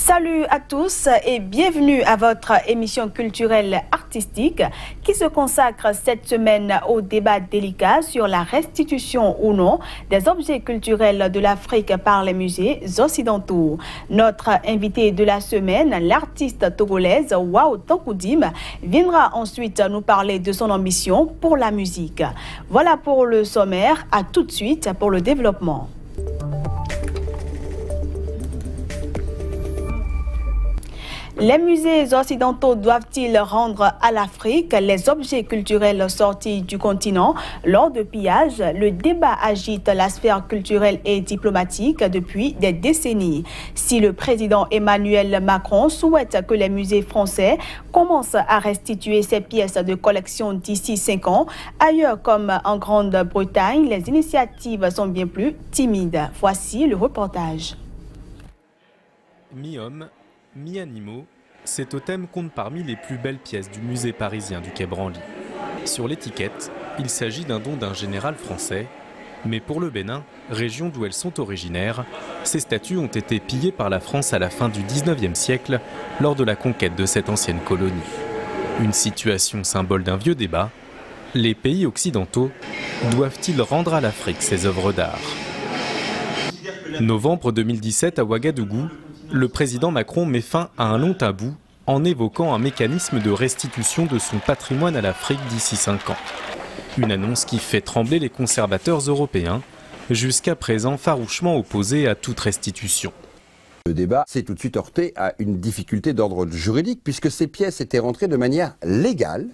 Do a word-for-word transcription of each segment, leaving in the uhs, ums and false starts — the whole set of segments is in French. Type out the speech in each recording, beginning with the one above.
Salut à tous et bienvenue à votre émission culturelle artistique qui se consacre cette semaine au débat délicat sur la restitution ou non des objets culturels de l'Afrique par les musées occidentaux. Notre invité de la semaine, l'artiste togolaise Wao Tankoudim, viendra ensuite nous parler de son ambition pour la musique. Voilà pour le sommaire, à tout de suite pour le développement. Les musées occidentaux doivent-ils rendre à l'Afrique les objets culturels sortis du continent lors de pillages? Le débat agite la sphère culturelle et diplomatique depuis des décennies. Si le président Emmanuel Macron souhaite que les musées français commencent à restituer ces pièces de collection d'ici cinq ans, ailleurs comme en Grande-Bretagne, les initiatives sont bien plus timides. Voici le reportage. Mi-homme, mi-animaux, ces totems comptent parmi les plus belles pièces du musée parisien du Quai Branly. Sur l'étiquette, il s'agit d'un don d'un général français, mais pour le Bénin, région d'où elles sont originaires, ces statues ont été pillées par la France à la fin du dix-neuvième siècle lors de la conquête de cette ancienne colonie. Une situation symbole d'un vieux débat. Les pays occidentaux doivent-ils rendre à l'Afrique ses œuvres d'art? Novembre deux mille dix-sept à Ouagadougou, le président Macron met fin à un long tabou en évoquant un mécanisme de restitution de son patrimoine à l'Afrique d'ici cinq ans. Une annonce qui fait trembler les conservateurs européens, jusqu'à présent farouchement opposés à toute restitution. Le débat s'est tout de suite heurté à une difficulté d'ordre juridique puisque ces pièces étaient rentrées de manière légale,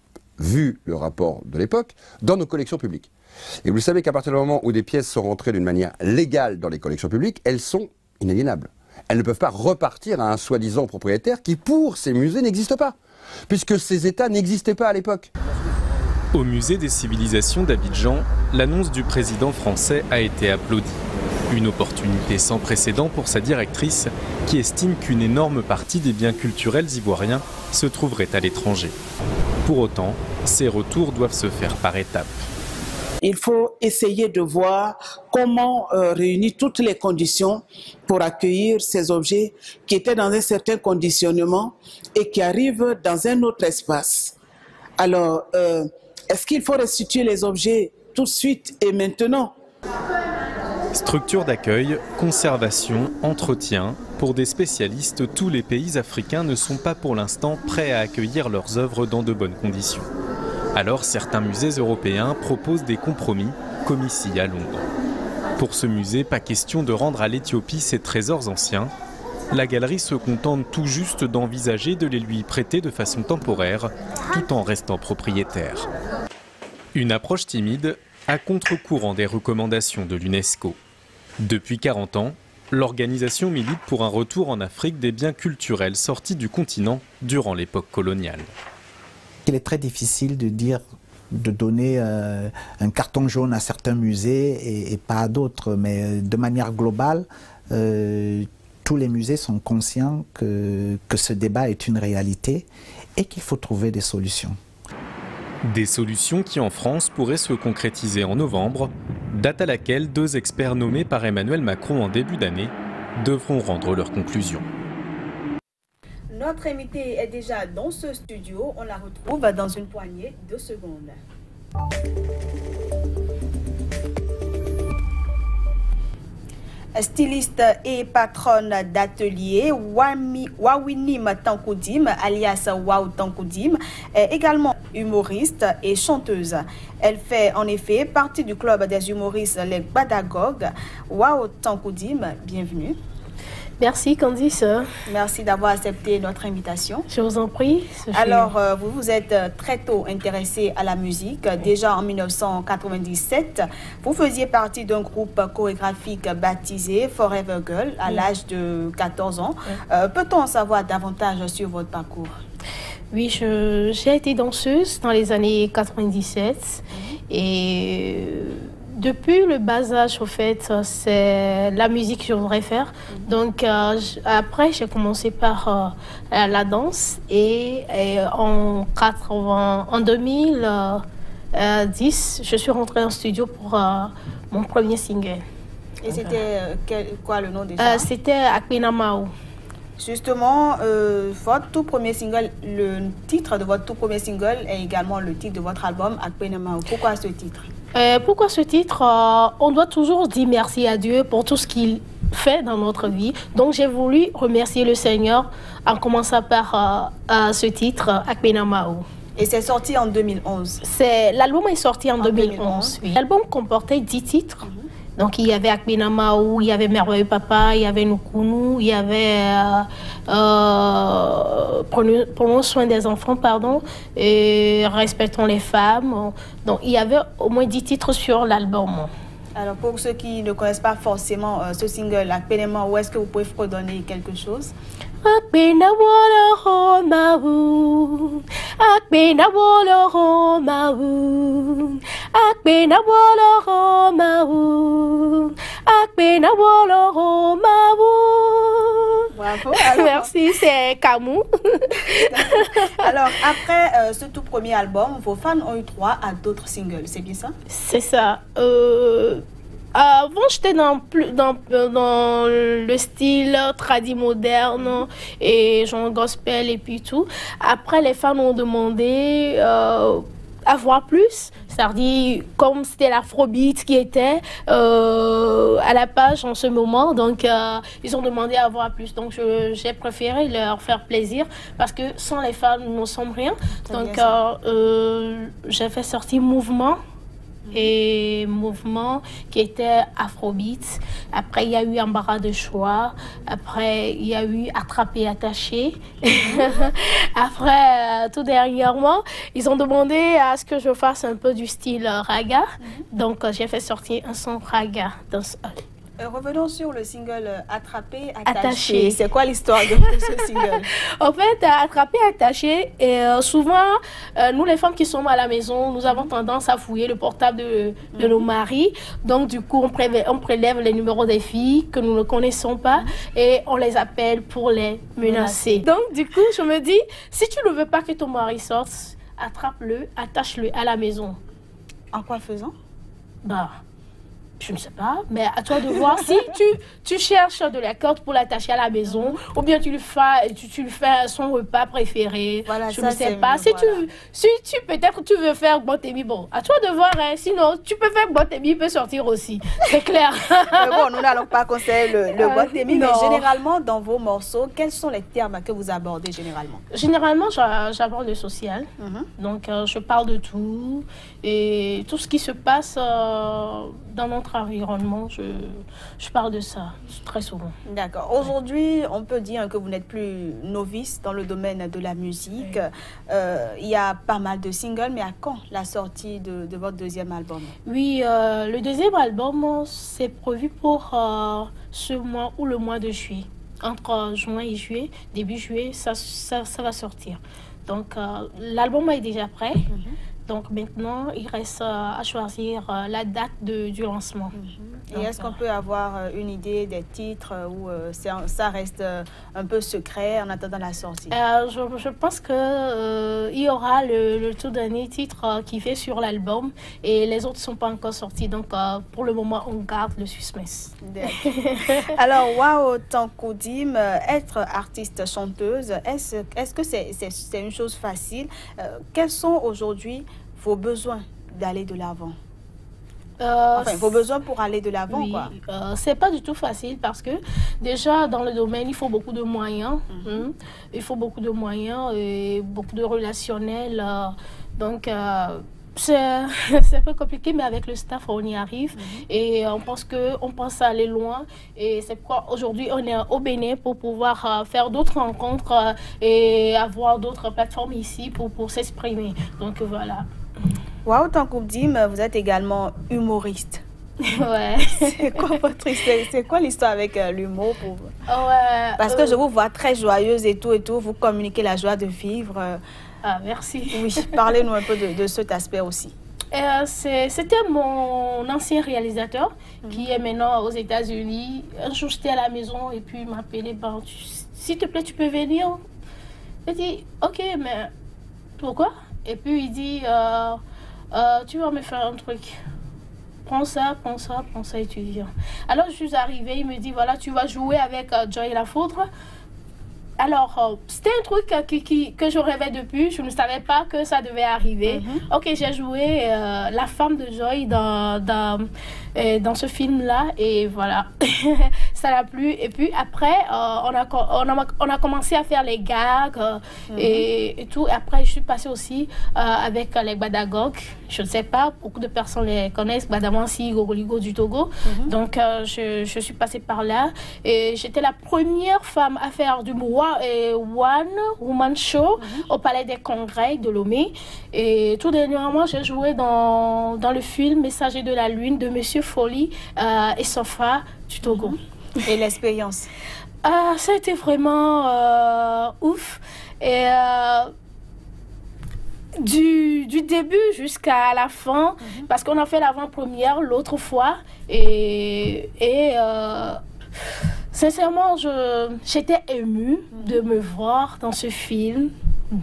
vu le rapport de l'époque, dans nos collections publiques. Et vous savez qu'à partir du moment où des pièces sont rentrées d'une manière légale dans les collections publiques, elles sont inaliénables. Elles ne peuvent pas repartir à un soi-disant propriétaire qui, pour ces musées, n'existe pas, puisque ces États n'existaient pas à l'époque. Au musée des civilisations d'Abidjan, l'annonce du président français a été applaudie. Une opportunité sans précédent pour sa directrice, qui estime qu'une énorme partie des biens culturels ivoiriens se trouverait à l'étranger. Pour autant, ces retours doivent se faire par étapes. Il faut essayer de voir comment euh, réunir toutes les conditions pour accueillir ces objets qui étaient dans un certain conditionnement et qui arrivent dans un autre espace. Alors, euh, est-ce qu'il faut restituer les objets tout de suite et maintenant? Structure d'accueil, conservation, entretien. Pour des spécialistes, tous les pays africains ne sont pas pour l'instant prêts à accueillir leurs œuvres dans de bonnes conditions. Alors certains musées européens proposent des compromis, comme ici à Londres. Pour ce musée, pas question de rendre à l'Éthiopie ses trésors anciens. La galerie se contente tout juste d'envisager de les lui prêter de façon temporaire, tout en restant propriétaire. Une approche timide, à contre-courant des recommandations de l'UNESCO. Depuis quarante ans, l'organisation milite pour un retour en Afrique des biens culturels sortis du continent durant l'époque coloniale. Il est très difficile de dire, de donner euh, un carton jaune à certains musées et, et pas à d'autres, mais de manière globale, euh, tous les musées sont conscients que, que ce débat est une réalité et qu'il faut trouver des solutions. Des solutions qui en France pourraient se concrétiser en novembre, date à laquelle deux experts nommés par Emmanuel Macron en début d'année devront rendre leurs conclusions. Notre invitée est déjà dans ce studio. On la retrouve dans une poignée de secondes. Styliste et patronne d'atelier, Wawinim Tankoudim, alias Wao Tankoudim, est également humoriste et chanteuse. Elle fait en effet partie du club des humoristes Les Badagogues. Wao Tankoudim, bienvenue. Merci Candice. Merci d'avoir accepté notre invitation. Je vous en prie. Alors, euh, vous vous êtes très tôt intéressé à la musique. Déjà en mille neuf cent quatre-vingt-dix-sept, vous faisiez partie d'un groupe chorégraphique baptisé Forever Girl à oui. l'âge de quatorze ans. Oui. Euh, Peut-on en savoir davantage sur votre parcours? Oui, j'ai été danseuse dans les années quatre-vingt-dix-sept mmh. et... Depuis le bas âge, au fait, c'est la musique que je voudrais faire. Mm-hmm. Donc, euh, après, j'ai commencé par euh, la danse et, et en, quatre-vingts, en deux mille dix, je suis rentrée en studio pour euh, mon premier single. Et c'était euh, quoi le nom déjà? euh, C'était Akpina Mao. Justement, euh, votre tout premier single, le titre de votre tout premier single est également le titre de votre album, Akpenamao. Pourquoi ce titre? euh, Pourquoi ce titre euh, On doit toujours dire merci à Dieu pour tout ce qu'il fait dans notre vie. Donc j'ai voulu remercier le Seigneur en commençant par euh, euh, ce titre, Akpenamao. Et c'est sorti en deux mille onze. L'album est sorti en, en deux mille onze. deux mille onze. Oui. L'album comportait dix titres. Mm-hmm. Donc, il y avait Akpenamao, il y avait Merveilleux Papa, il y avait Nukunu, il y avait euh, euh, prenons, prenons soin des enfants, pardon, et Respectons les femmes. Donc, il y avait au moins dix titres sur l'album. Alors, pour ceux qui ne connaissent pas forcément euh, ce single, Akpenamao, est-ce que vous pouvez redonner quelque chose? Akpenamao Maou, Akpenamao Maou, Akpenamao Maou, Akpenamao Maou. Bravo. Alors, merci, c'est Kamou. Alors, après euh, ce tout premier album, vos fans ont eu droit à d'autres singles, c'est bien ça? C'est ça. Euh... Avant, j'étais dans, dans, dans le style tradi moderne et genre gospel et puis tout. Après, les fans ont demandé euh, à voir plus. C'est-à-dire, comme c'était l'afrobeat qui était euh, à la page en ce moment, donc euh, ils ont demandé à voir plus. Donc, j'ai préféré leur faire plaisir parce que sans les fans, nous ne sommes rien. Donc, euh, euh, j'ai fait sortir Mouvement. Et Mouvement qui était Afrobeat. Après, il y a eu Embarras de choix. Après, il y a eu Attrapé, Attaché. Après, euh, tout dernièrement, ils ont demandé à ce que je fasse un peu du style euh, raga. Mm-hmm. Donc, euh, j'ai fait sortir un son raga. Dans, euh, Euh, revenons sur le single euh, Attrapé, Attaché. Attaché. C'est quoi l'histoire de, de ce single? En fait, euh, Attrapé, Attaché, et euh, souvent, euh, nous les femmes qui sommes à la maison, nous avons tendance à fouiller le portable de, de nos maris. Donc, du coup, on prélève, on prélève les numéros des filles que nous ne connaissons pas et on les appelle pour les menacer. Donc, du coup, je me dis, si tu ne veux pas que ton mari sorte, attrape-le, attache-le à la maison. En quoi faisant? Bah... Je ne sais pas, mais à toi de voir si tu, tu cherches de la corde pour l'attacher à la maison ou bien tu lui fais, tu, tu lui fais son repas préféré. Voilà, je ne sais pas. Si, voilà. tu, si tu peut-être tu veux faire Bontemi, bon, à toi de voir. Hein, sinon, tu peux faire Bontemi, il peut sortir aussi. C'est clair. Mais bon, nous n'allons pas conseiller le, le Bontemi, mais généralement, dans vos morceaux, quels sont les termes que vous abordez généralement? Généralement, j'aborde le social. Mm-hmm. Donc, euh, je parle de tout et tout ce qui se passe euh, dans notre environnement, je, je parle de ça très souvent. D'accord. Aujourd'hui, on peut dire que vous n'êtes plus novice dans le domaine de la musique. Oui. Euh, il y a pas mal de singles, mais à quand la sortie de, de votre deuxième album? Oui, euh, le deuxième album, c'est prévu pour euh, ce mois ou le mois de juillet. Entre juin et juillet, début juillet, ça, ça, ça va sortir. Donc, euh, l'album est déjà prêt. Mm-hmm. Donc maintenant, il reste à choisir la date de, du lancement. Mm-hmm. Et est-ce qu'on peut avoir une idée des titres ou euh, ça reste un peu secret en attendant la sortie? euh, je, je pense qu'il euh, y aura le, le tout dernier titre euh, qui fait sur l'album et les autres ne sont pas encore sortis. Donc euh, pour le moment, on garde le suspense. Alors, Wao Tankoudim, être artiste chanteuse, est-ce est-ce que c'est c'est, c'est une chose facile? euh, Quels sont aujourd'hui vos besoins d'aller de l'avant? Euh, enfin, vos besoins pour aller de l'avant, oui, quoi. Euh, c'est pas du tout facile parce que déjà dans le domaine, il faut beaucoup de moyens. Mm-hmm. hein, il faut beaucoup de moyens et beaucoup de relationnels. Euh, donc, euh, c'est un peu compliqué, mais avec le staff, on y arrive. Mm-hmm. Et on pense qu'on pense aller loin. Et c'est pourquoi aujourd'hui, on est au Bénin pour pouvoir euh, faire d'autres rencontres euh, et avoir d'autres plateformes ici pour, pour s'exprimer. Donc, voilà. Wao Tankoudim, vous êtes également humoriste. Ouais. C'est quoi votre histoire? C'est quoi l'histoire avec euh, l'humour pour vous? Ouais. Parce que euh... je vous vois très joyeuse et tout et tout. Vous communiquez la joie de vivre. Euh... Ah, merci. Oui, parlez-nous un peu de, de cet aspect aussi. Euh, C'était mon ancien réalisateur mm-hmm. qui est maintenant aux États-Unis. Un jour, j'étais à la maison et puis il m'a appelé. Ben, s'il te plaît, tu peux venir? J'ai dit, ok, mais pourquoi? Et puis il dit, euh, euh, tu vas me faire un truc. Prends ça, prends ça, prends ça et tu viens. Alors je suis arrivée, il me dit, voilà, tu vas jouer avec euh, Joy Lafoudre. alors, euh, c'était un truc euh, qui, qui, que je rêvais depuis. Je ne savais pas que ça devait arriver. Mm-hmm. Ok, j'ai joué euh, la femme de Joy dans, dans, euh, dans ce film-là. Et voilà, ça l'a plu. Et puis après, euh, on, a, on, a, on a commencé à faire les gags euh, mm-hmm. et, et tout. Et après, je suis passée aussi euh, avec euh, les Badagog. Je ne sais pas, beaucoup de personnes les connaissent. Badamansi, Gogoligo du Togo. Mm-hmm. Donc, euh, je, je suis passée par là. Et j'étais la première femme à faire du One Woman Show mm-hmm. au Palais des Congrès de Lomé. Et tout dernièrement, j'ai joué dans, dans le film Messager de la Lune de Monsieur Folly euh, et Sofa du Togo. Mm-hmm. Et l'expérience euh, ça a été vraiment euh, ouf. Et euh, du, du début jusqu'à la fin, mm-hmm. parce qu'on a fait l'avant-première l'autre fois. Et... et euh, sincèrement, j'étais émue de me voir dans ce film.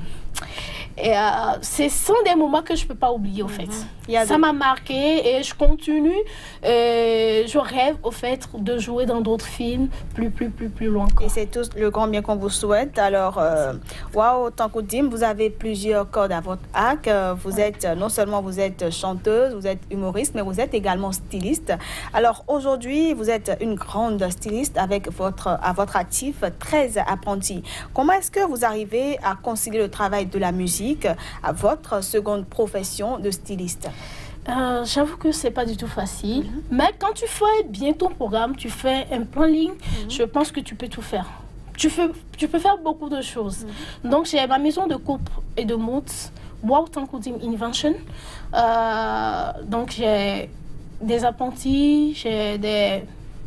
Et euh, ce sont des moments que je ne peux pas oublier, au fait. Mm-hmm. Ça m'a marqué et je continue. Euh, je rêve, au fait, de jouer dans d'autres films plus, plus, plus, plus loin. Et c'est tout le grand bien qu'on vous souhaite. Alors, euh, Wawo Tanko Dim, vous avez plusieurs cordes à votre arc. Vous êtes, non seulement vous êtes chanteuse, vous êtes humoriste, mais vous êtes également styliste. Alors, aujourd'hui, vous êtes une grande styliste avec votre, à votre actif treize apprentis. Comment est-ce que vous arrivez à concilier le travail de la musique à votre seconde profession de styliste? Euh, J'avoue que c'est pas du tout facile. Mm-hmm. Mais quand tu fais bien ton programme, tu fais un plan ligne, mm-hmm. je pense que tu peux tout faire. Tu, fais, tu peux faire beaucoup de choses. Mm-hmm. Donc, j'ai ma maison de coupe et de mode, Wawo Tanko Dim Invention. Euh, donc, j'ai des apprentis, j'ai des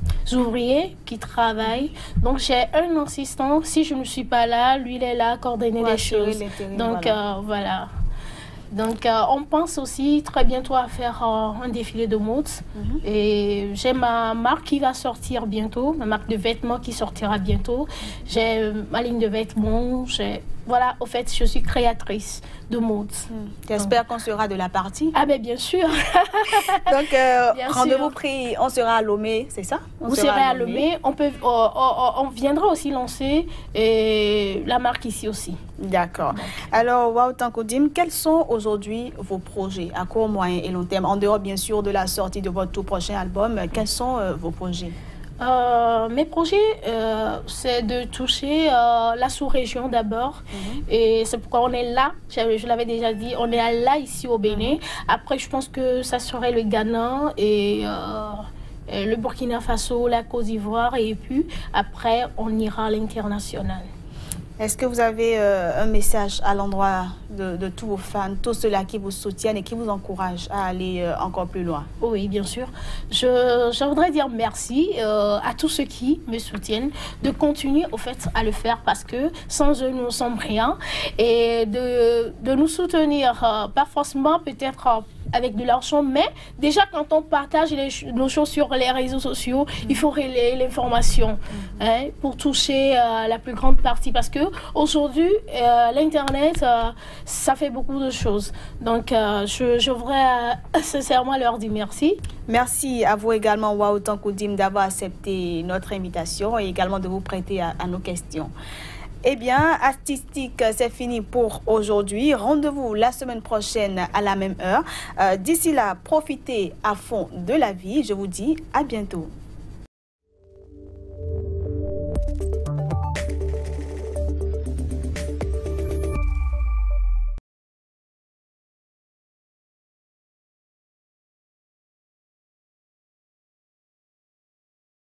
ouvriers qui travaillent. Donc, j'ai un assistant. Si je ne suis pas là, lui, il est là à coordonner les choses. Les Donc, voilà. Euh, voilà. Donc, euh, on pense aussi très bientôt à faire euh, un défilé de mode. Mm-hmm. Et j'ai ma marque qui va sortir bientôt, ma marque de vêtements qui sortira bientôt. J'ai euh, ma ligne de vêtements. Voilà, au fait, je suis créatrice de mode. Mm. J'espère qu'on sera de la partie. Ah ben bien sûr. Donc, euh, rendez-vous pris, on sera à Lomé, c'est ça? on Vous serez à Lomé. Lomé. On, peut, oh, oh, oh, on viendra aussi lancer et la marque ici aussi. D'accord. Alors, Wawo Tanko Dim, quels sont aujourd'hui vos projets à court, moyen et long terme? En dehors, bien sûr, de la sortie de votre tout prochain album, quels sont euh, vos projets? Euh, mes projets, euh, c'est de toucher euh, la sous-région d'abord. Mm-hmm. Et c'est pourquoi on est là. Je, je l'avais déjà dit, on est là ici au Bénin. Mm-hmm. Après, je pense que ça serait le Ghana et, euh, et le Burkina Faso, la Côte d'Ivoire. Et puis, après, on ira à l'international. Est-ce que vous avez euh, un message à l'endroit de, de tous vos fans, tous ceux-là qui vous soutiennent et qui vous encouragent à aller euh, encore plus loin? Oui, bien sûr. Je, je voudrais dire merci euh, à tous ceux qui me soutiennent, de continuer au fait à le faire parce que sans eux, nous ne sommes rien. Et de, de nous soutenir, euh, pas forcément peut-être euh, avec de l'argent, mais déjà quand on partage les, nos choses sur les réseaux sociaux, mmh. il faut relayer l'information mmh. hein, pour toucher euh, la plus grande partie parce que aujourd'hui, euh, l'Internet, euh, ça fait beaucoup de choses. Donc, euh, je, je voudrais euh, sincèrement leur dire merci. Merci à vous également, Wawo Tanko Dim, d'avoir accepté notre invitation et également de vous prêter à, à nos questions. Eh bien, Artistique, c'est fini pour aujourd'hui. Rendez-vous la semaine prochaine à la même heure. Euh, D'ici là, profitez à fond de la vie. Je vous dis à bientôt.